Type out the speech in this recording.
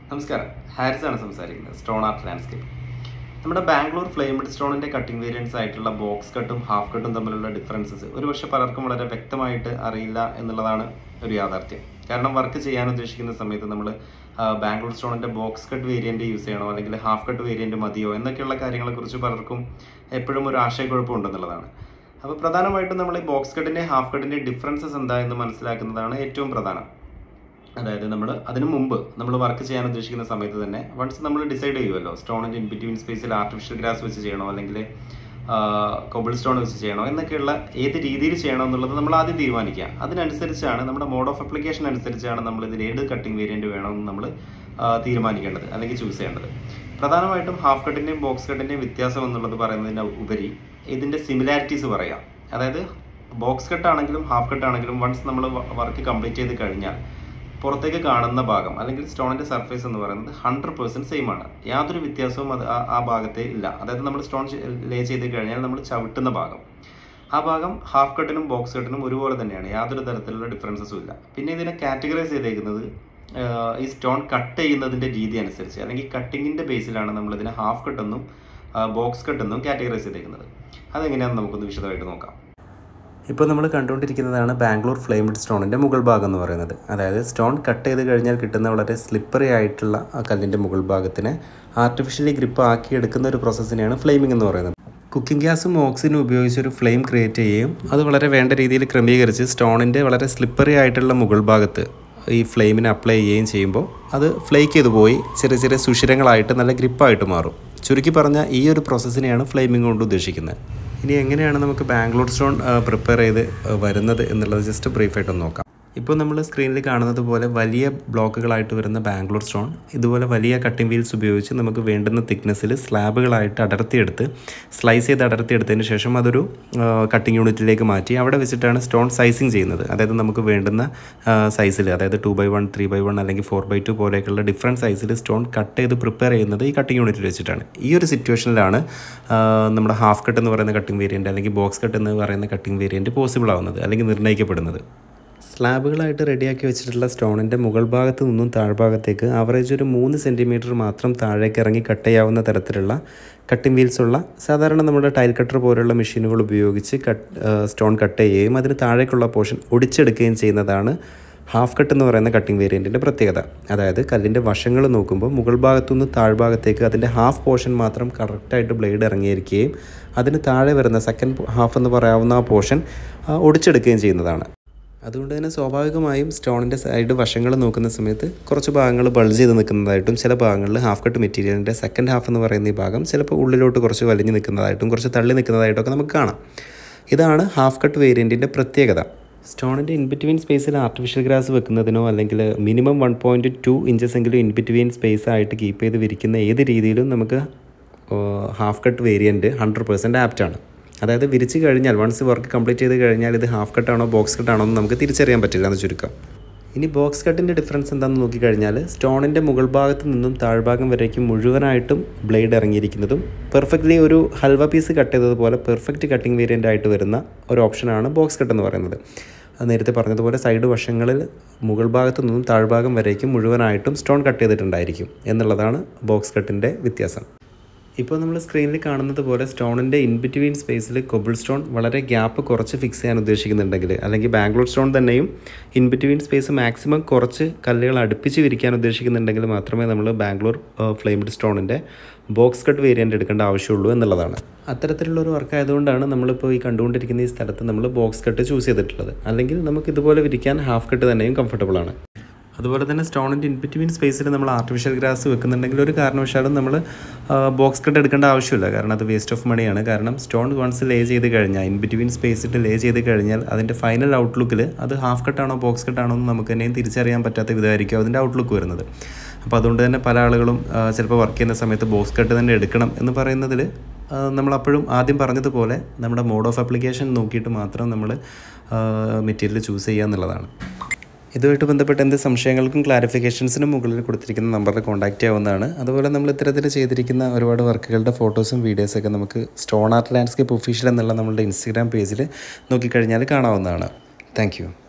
നമസ്കാരം, ഹാരിസാണ് സംസാരിക്കുന്നത്. Stone art landscape. നമ്മുടെ ബാംഗ്ലൂർ ഫ്ലെയിംഡ് സ്റ്റോണിൻ്റെ കട്ടിംഗ് വേരിയൻസ് ആയിട്ടുള്ള ബോക്സ് കട്ടും ഹാഫ് കട്ടും തമ്മിലുള്ള ഡിഫറൻസസ് ഒരുപക്ഷെ പലർക്കും വളരെ വ്യക്തമായിട്ട് അറിയില്ല എന്നുള്ളതാണ് ഒരു യാഥാർത്ഥ്യം. കാരണം വർക്ക് ചെയ്യാൻ ഉദ്ദേശിക്കുന്ന സമയത്ത് നമ്മൾ ബാംഗ്ലൂർ സ്റ്റോണിൻ്റെ ബോക്സ് കട്ട് വേരിയൻറ്റ് യൂസ് ചെയ്യണോ അല്ലെങ്കിൽ ഹാഫ് കട്ട് വേരിയൻറ്റ് മതിയോ എന്നൊക്കെയുള്ള കാര്യങ്ങളെക്കുറിച്ച് പലർക്കും എപ്പോഴും ഒരു ആശയക്കുഴപ്പമുണ്ടെന്നുള്ളതാണ്. അപ്പോൾ പ്രധാനമായിട്ടും നമ്മൾ ഈ ബോക്സ് കട്ടിൻ്റെയും ഹാഫ് കട്ടിൻ്റെയും ഡിഫറൻസസ് എന്താ എന്ന് മനസ്സിലാക്കുന്നതാണ് ഏറ്റവും പ്രധാനം. അതായത് നമ്മൾ അതിനു മുമ്പ് നമ്മൾ വർക്ക് ചെയ്യാൻ ഉദ്ദേശിക്കുന്ന സമയത്ത് തന്നെ വൺസ് നമ്മൾ ഡിസൈഡ് ചെയ്യുമല്ലോ സ്റ്റോണിൻ്റെ ഇൻ ബിറ്റ്വീൻ സ്പേസിൽ ആർട്ടിഫിഷ്യൽ ഗ്രാസ് വെച്ച് ചെയ്യണോ അല്ലെങ്കിൽ കോബിൾ സ്റ്റോൺ വെച്ച് ചെയ്യണോ എന്നൊക്കെയുള്ള ഏത് രീതിയിൽ ചെയ്യണോ എന്നുള്ളത് നമ്മൾ ആദ്യം തീരുമാനിക്കുക. അതിനനുസരിച്ചാണ് നമ്മുടെ മോഡ് ഓഫ് അപ്ലിക്കേഷൻ അനുസരിച്ചാണ് നമ്മൾ ഇതിൽ ഏത് കട്ടിംഗ് വേരിയൻറ്റ് വേണമെന്ന് നമ്മൾ തീരുമാനിക്കേണ്ടത് അല്ലെങ്കിൽ ചൂസ് ചെയ്യേണ്ടത്. പ്രധാനമായിട്ടും ഹാഫ് കട്ടിൻ്റെയും ബോക്സ് കട്ടിൻ്റെയും വ്യത്യാസം എന്നുള്ളത് പറയുന്നതിന് ഉപരി ഇതിൻ്റെ സിമിലാരിറ്റീസ് പറയാം. അതായത് ബോക്സ് കട്ടാണെങ്കിലും ഹാഫ് കട്ടാണെങ്കിലും വൺസ് നമ്മൾ വർക്ക് കംപ്ലീറ്റ് ചെയ്ത് കഴിഞ്ഞാൽ പുറത്തേക്ക് കാണുന്ന ഭാഗം അല്ലെങ്കിൽ സ്റ്റോണിൻ്റെ സർഫേസ് എന്ന് പറയുന്നത് 100% സെയിം ആണ്. യാതൊരു വ്യത്യാസവും ആ ഭാഗത്തെ ഇല്ല. അതായത് നമ്മൾ സ്റ്റോൺ ലേ ചെയ്ത് കഴിഞ്ഞാൽ നമ്മൾ ചവിട്ടുന്ന ഭാഗം ആ ഭാഗം ഹാഫ് കട്ടിനും ബോക്സ് കട്ടിനും ഒരുപോലെ തന്നെയാണ്. യാതൊരു തരത്തിലുള്ള ഡിഫറൻസസും ഇല്ല. പിന്നെ ഇതിനെ കാറ്റഗറൈസ് ചെയ്തേക്കുന്നത് ഈ സ്റ്റോൺ കട്ട് ചെയ്യുന്നതിൻ്റെ രീതി അനുസരിച്ച് അല്ലെങ്കിൽ കട്ടിങ്ങിൻ്റെ ബേസിലാണ് നമ്മളിതിനെ ഹാഫ് കട്ടെന്നും ബോക്സ് കട്ടെന്നും കാറ്റഗറൈസ് ചെയ്തേക്കുന്നത്. അതെങ്ങനെയാണെന്ന് നമുക്കൊന്ന് വിശദമായിട്ട് നോക്കാം. ഇപ്പോൾ നമ്മൾ കണ്ടുകൊണ്ടിരിക്കുന്നതാണ് ബാംഗ്ലൂർ ഫ്ലെയിംഡ് സ്റ്റോണിൻ്റെ മുകൾ ഭാഗം എന്ന് പറയുന്നത്. അതായത് സ്റ്റോൺ കട്ട് ചെയ്ത് കഴിഞ്ഞാൽ കിട്ടുന്ന വളരെ സ്ലിപ്പറി ആയിട്ടുള്ള ആ കല്ലിൻ്റെ മുകൾ ഭാഗത്തിനെ ആർട്ടിഫിഷ്യലി ഗ്രിപ്പ് ആക്കിയെടുക്കുന്ന ഒരു പ്രോസസ്സിനെയാണ് ഫ്ലെയിമിംഗ് എന്ന് പറയുന്നത്. കുക്കിംഗ് ഗ്യാസും ഓക്സിജനും ഉപയോഗിച്ച് ഒരു ഫ്ലെയിം ക്രിയേറ്റ് ചെയ്യുകയും അത് വളരെ വേണ്ട രീതിയിൽ ക്രമീകരിച്ച് സ്റ്റോണിൻ്റെ വളരെ സ്ലിപ്പറി ആയിട്ടുള്ള മുകൾ ഭാഗത്ത് ഈ ഫ്ലെയിമിനെ അപ്ലൈ ചെയ്യുകയും ചെയ്യുമ്പോൾ അത് ഫ്ലേക്ക് ചെയ്ത് പോയി ചെറിയ ചെറിയ സുഷിരങ്ങളായിട്ട് നല്ല ഗ്രിപ്പായിട്ട് മാറും. ചുരുക്കി പറഞ്ഞാൽ ഈ ഒരു പ്രോസസ്സിനെയാണ് ഫ്ലെയിമിംഗ് കൊണ്ട് ഉദ്ദേശിക്കുന്നത്. ഇനി എങ്ങനെയാണ് നമുക്ക് ബാംഗ്ലൂർ സ്റ്റോൺ പ്രിപ്പയർ ചെയ്ത് വരുന്നത് എന്നുള്ളത് ജസ്റ്റ് ബ്രീഫായിട്ടൊന്ന് നോക്കാം. ഇപ്പോൾ നമ്മൾ സ്ക്രീനിൽ കാണുന്നത് പോലെ വലിയ ബ്ലോക്കുകളായിട്ട് വരുന്ന ബാംഗ്ലൂർ സ്റ്റോൺ ഇതുപോലെ വലിയ കട്ടിംഗ് വീൽസ് ഉപയോഗിച്ച് നമുക്ക് വേണ്ടുന്ന തിക്നെസ്സിൽ സ്ലാബുകളായിട്ട് അടർത്തിയെടുത്ത് സ്ലൈസ് ചെയ്ത് അടർത്തിയെടുത്തതിന് ശേഷം അതൊരു കട്ടിംഗ് യൂണിറ്റിലേക്ക് മാറ്റി അവിടെ വെച്ചിട്ടാണ് സ്റ്റോൺ സൈസിങ് ചെയ്യുന്നത്. അതായത് നമുക്ക് വേണ്ടുന്ന സൈസിൽ, അതായത് 2x1, 3x1 അല്ലെങ്കിൽ 4x2 പോലെയൊക്കെയുള്ള ഡിഫറെൻറ്റ് സൈസിൽ സ്റ്റോൺ കട്ട് ചെയ്ത് പ്രിപ്പയർ ചെയ്യുന്നത് ഈ കട്ടിംഗ് യൂണിറ്റിൽ വെച്ചിട്ടാണ്. ഈ ഒരു സിറ്റുവേഷനിലാണ് നമ്മുടെ ഹാഫ് കട്ട് എന്ന് പറയുന്ന കട്ടിംഗ് വേരിയൻറ്റ് അല്ലെങ്കിൽ ബോക്സ് കട്ട് എന്ന് പറയുന്ന കട്ടിംഗ് വേരിയൻറ്റ് പോസിബിൾ ആവുന്നത് അല്ലെങ്കിൽ നിർണ്ണയിക്കപ്പെടുന്നത്. സ്ലാബുകളായിട്ട് റെഡിയാക്കി വെച്ചിട്ടുള്ള സ്റ്റോണിൻ്റെ മുകൾ ഭാഗത്ത് നിന്നും താഴ്ഭാഗത്തേക്ക് ആവറേജ് ഒരു 3 സെൻറ്റിമീറ്റർ മാത്രം താഴേക്ക് ഇറങ്ങി കട്ട് ചെയ്യാവുന്ന തരത്തിലുള്ള കട്ടിംഗ് വീൽസുള്ള സാധാരണ നമ്മുടെ ടൈൽ കട്ടർ പോലുള്ള മെഷീനുകൾ ഉപയോഗിച്ച് സ്റ്റോൺ കട്ട് ചെയ്യുകയും അതിന് താഴേക്കുള്ള പോർഷൻ ഒടിച്ചെടുക്കുകയും ചെയ്യുന്നതാണ് ഹാഫ് കട്ട് എന്ന് പറയുന്ന കട്ടിംഗ് വേരിയൻറ്റിൻ്റെ പ്രത്യേകത. അതായത് കല്ലിൻ്റെ വശങ്ങൾ നോക്കുമ്പോൾ മുകൾ ഭാഗത്തുനിന്ന് താഴ്ഭാഗത്തേക്ക് അതിൻ്റെ ഹാഫ് പോർഷൻ മാത്രം കറക്റ്റായിട്ട് ബ്ലേഡ് ഇറങ്ങിയിരിക്കുകയും അതിന് താഴെ വരുന്ന സെക്കൻഡ് ഹാഫ് എന്ന് പറയാവുന്ന ആ പോർഷൻ ഒടിച്ചെടുക്കുകയും ചെയ്യുന്നതാണ്. അതുകൊണ്ട് തന്നെ സ്വാഭാവികമായും സ്റ്റോണിൻ്റെ സൈഡ് വശങ്ങൾ നോക്കുന്ന സമയത്ത് കുറച്ച് ഭാഗങ്ങൾ ബൾജ് ചെയ്ത് നിൽക്കുന്നതായിട്ടും ചില ഭാഗങ്ങളിൽ ഹാഫ് കട്ട് മെറ്റീരിയലിൻ്റെ സെക്കൻഡ് ഹാഫ് എന്ന് പറയുന്ന ഈ ഭാഗം ചിലപ്പോൾ ഉള്ളിലോട്ട് കുറച്ച് വലിഞ്ഞ് നിൽക്കുന്നതായിട്ടും കുറച്ച് തള്ളി നിൽക്കുന്നതായിട്ടൊക്കെ നമുക്ക് കാണാം. ഇതാണ് ഹാഫ് കട്ട് വേരിയൻറ്റിൻ്റെ പ്രത്യേകത. സ്റ്റോണിൻ്റെ ഇൻബിറ്റ്വീൻ സ്പേസിൽ ആർട്ടിഫിഷ്യൽ ഗ്രാസ് വെക്കുന്നതിനോ അല്ലെങ്കിൽ മിനിമം 1.2 ഇഞ്ചസ് എങ്കിലും ഇൻബിറ്റ്വീൻ സ്പേസ് ആയിട്ട് കീപ്പ് ചെയ്ത് വിരിക്കുന്ന ഏത് രീതിയിലും നമുക്ക് ഹാഫ് കട്ട് വേരിയൻറ്റ് 100% ആപ്റ്റാണ്. അതായത് വിരിച്ച് കഴിഞ്ഞാൽ വൺസ് വർക്ക് കംപ്ലീറ്റ് ചെയ്ത് കഴിഞ്ഞാൽ ഇത് ഹാഫ് കട്ടാണോ ബോക്സ് കട്ടാണോ എന്ന് നമുക്ക് തിരിച്ചറിയാൻ പറ്റില്ല എന്ന് ചുരുക്കം. ഇനി ബോക്സ് കട്ടിൻ്റെ ഡിഫറൻസ് എന്താണെന്ന് നോക്കിക്കഴിഞ്ഞാൽ സ്റ്റോണിൻ്റെ മുകൾ ഭാഗത്ത് നിന്നും താഴ്ഭാഗം വരേക്കും മുഴുവനായിട്ടും ബ്ലേഡ് ഇറങ്ങിയിരിക്കുന്നതും പെർഫെക്റ്റ്ലി ഒരു ഹൽവ പീസ് കട്ട് ചെയ്തതുപോലെ പെർഫെക്റ്റ് കട്ടിംഗ് വേരിയൻ്റ് ആയിട്ട് വരുന്ന ഒരു ഓപ്ഷനാണ് ബോക്സ് കട്ട് എന്ന് പറയുന്നത്. നേരത്തെ പറഞ്ഞതുപോലെ സൈഡ് വശങ്ങളിൽ മുകൾ ഭാഗത്തു നിന്നും താഴ്ഭാഗം വരേക്കും മുഴുവനായിട്ടും സ്റ്റോൺ കട്ട് ചെയ്തിട്ടുണ്ടായിരിക്കും എന്നുള്ളതാണ് ബോക്സ് കട്ടിൻ്റെ വ്യത്യാസം. ഇപ്പോൾ നമ്മൾ സ്ക്രീനിൽ കാണുന്നത് പോലെ സ്റ്റോണിൻ്റെ ഇൻബിറ്റ്വീൻ സ്പേസിൽ കൊബിൾ സ്റ്റോൺ വളരെ ഗ്യാപ്പ് കുറച്ച് ഫിക്സ് ചെയ്യാൻ ഉദ്ദേശിക്കുന്നുണ്ടെങ്കിൽ അല്ലെങ്കിൽ ബാംഗ്ലൂർ സ്റ്റോൺ തന്നെയും ഇൻബിറ്റ്വീൻ സ്പേസ് മാക്സിമം കുറച്ച് കല്ലുകൾ അടുപ്പിച്ച് വിരിക്കാൻ ഉദ്ദേശിക്കുന്നുണ്ടെങ്കിൽ മാത്രമേ നമ്മൾ ബാംഗ്ലൂർ ഫ്ലെയിംഡ് സ്റ്റോണിൻ്റെ ബോക്സ് കട്ട് വേരിയൻ്റ് എടുക്കേണ്ട ആവശ്യമുള്ളൂ എന്നുള്ളതാണ്. അത്തരത്തിലുള്ളൊരു വർക്ക് ആയതുകൊണ്ടാണ് നമ്മളിപ്പോൾ ഈ കണ്ടുകൊണ്ടിരിക്കുന്ന ഈ സ്ഥലത്ത് നമ്മൾ ബോക്സ് കട്ട് ചൂസ് ചെയ്തിട്ടുള്ളത്. അല്ലെങ്കിൽ നമുക്ക് ഇതുപോലെ വിരിക്കാൻ ഹാഫ് കട്ട് തന്നെയും കംഫർട്ടബിളാണ്. അതുപോലെ തന്നെ സ്റ്റോണിൻ്റെ ഇൻബിറ്റ്വീൻ സ്പേസിൽ നമ്മൾ ആർട്ടിഫിഷ്യൽ ഗ്രാസ് വെക്കുന്നുണ്ടെങ്കിൽ ഒരു കാരണവശാലും നമ്മൾ ബോക്സ് കട്ട് എടുക്കേണ്ട ആവശ്യമില്ല. കാരണം അത് വേസ്റ്റ് ഓഫ് മണിയാണ്. കാരണം സ്റ്റോൺ വൺസ് ലേ ചെയ്ത് കഴിഞ്ഞാൽ ഇൻബിറ്റ്വീൻ സ്പേസിട്ട് ലേ ചെയ്ത് കഴിഞ്ഞാൽ അതിൻ്റെ ഫൈനൽ ഔട്ട്ലുക്കിൽ അത് ഹാഫ് കട്ടാണോ ബോക്സ് കട്ടാണോ എന്ന് നമുക്ക് തന്നെയും തിരിച്ചറിയാൻ പറ്റാത്ത വിധമായിരിക്കും അതിൻ്റെ ഔട്ട്ലുക്ക് വരുന്നത്. അപ്പോൾ അതുകൊണ്ട് തന്നെ പല ആളുകളും ചിലപ്പോൾ വർക്ക് ചെയ്യുന്ന സമയത്ത് ബോക്സ് കട്ട് തന്നെ എടുക്കണം എന്ന് പറയുന്നതിൽ നമ്മളപ്പോഴും ആദ്യം പറഞ്ഞതുപോലെ നമ്മുടെ മോഡ് ഓഫ് ആപ്ലിക്കേഷൻ നോക്കിയിട്ട് മാത്രം നമ്മൾ മെറ്റീരിയൽ ചൂസ് ചെയ്യുക എന്നുള്ളതാണ്. ഇതുമായിട്ട് ബന്ധപ്പെട്ട എന്ത് സംശയങ്ങൾക്കും ക്ലാരിഫിക്കേഷൻസിനും മുകളിൽ കൊടുത്തിരിക്കുന്ന നമ്പറിൽ കോൺടാക്റ്റ് ചെയ്യാവുന്നതാണ്. അതുപോലെ നമ്മൾ ഇത്തരത്തിൽ ചെയ്തിരിക്കുന്ന ഒരുപാട് വർക്കുകളുടെ ഫോട്ടോസും വീഡിയോസൊക്കെ നമുക്ക് സ്റ്റോൺ ആർട്ട് ലാൻഡ്സ്കേപ്പ് ഒഫീഷ്യൽ എന്നുള്ള നമ്മളുടെ ഇൻസ്റ്റഗ്രാം പേജിൽ നോക്കിക്കഴിഞ്ഞാൽ കാണാവുന്നതാണ്. താങ്ക്